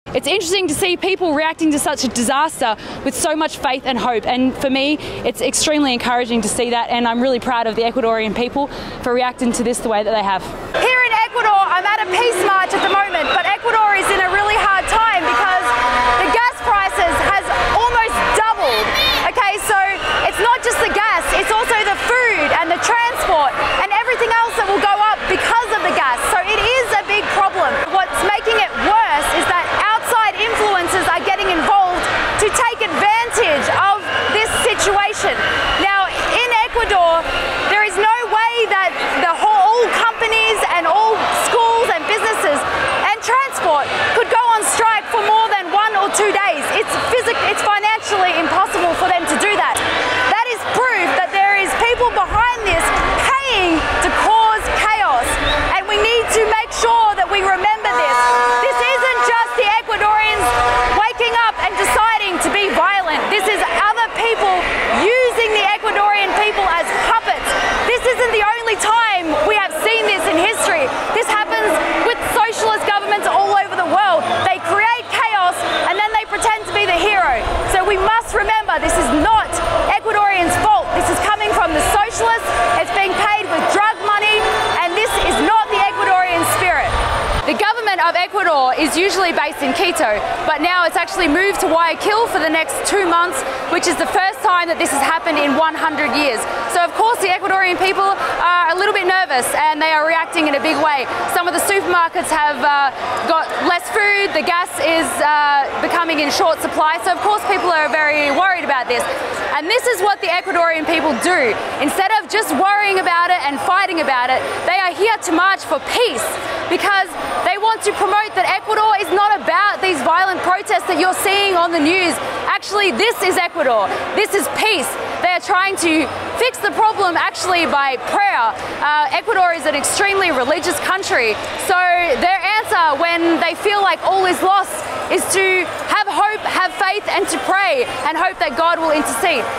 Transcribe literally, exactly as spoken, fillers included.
It's interesting to see people reacting to such a disaster with so much faith and hope, and for me it's extremely encouraging to see that, and I'm really proud of the Ecuadorian people for reacting to this the way that they have. Here in Ecuador, I'm at a peace march at the moment, but Ecuador is in a really hard time because the gas prices has almost doubled. Okay, so it's not just the gas, it's also the food and the transport and everything else that will go up because of the gas. So it is a big problem. What's making it worse is that outside influencers are getting involved to take advantage of this situation. Now, in Ecuador, there is no way that the whole all companies and all schools and businesses and transport could go on strike for more than one or two days. It's physically, it's financially impossible for them to do that. That is proof that there is people behind this paying to cause chaos, and we need to make sure that we remember this. This isn't just the Ecuadorians waking up and deciding to be violent. This is other people using the Ecuadorian people as puppets. This isn't the only time we have seen this in history. This happens with socialist governments all over the world. They create chaos and then they pretend to be the hero. So we must remember this is not Ecuadorians' fault. This is coming from the socialists. It's being paid with drug money, and this is not the Ecuadorian spirit. The government of Ecuador is usually based in Quito, but now it's actually moved to Guayaquil for the next two months, which is the first time that this has happened in one hundred years. So of course the Ecuadorian people are a little bit nervous and they are reacting in a big way. Some of the supermarkets have uh, got less food, the gas is uh, becoming in short supply, so of course people are very worried about this. And this is what the Ecuadorian people do. Instead of just worrying about it and fighting about it, they are here to march for peace, because they want to promote that Ecuador is not about these violent protests that you're seeing on the news. Actually, this is Ecuador. This is peace. They are trying to fix the problem actually by prayer. Uh, Ecuador is an extremely religious country, so their answer when they feel like all is lost is to have hope, have faith, and to pray and hope that God will intercede.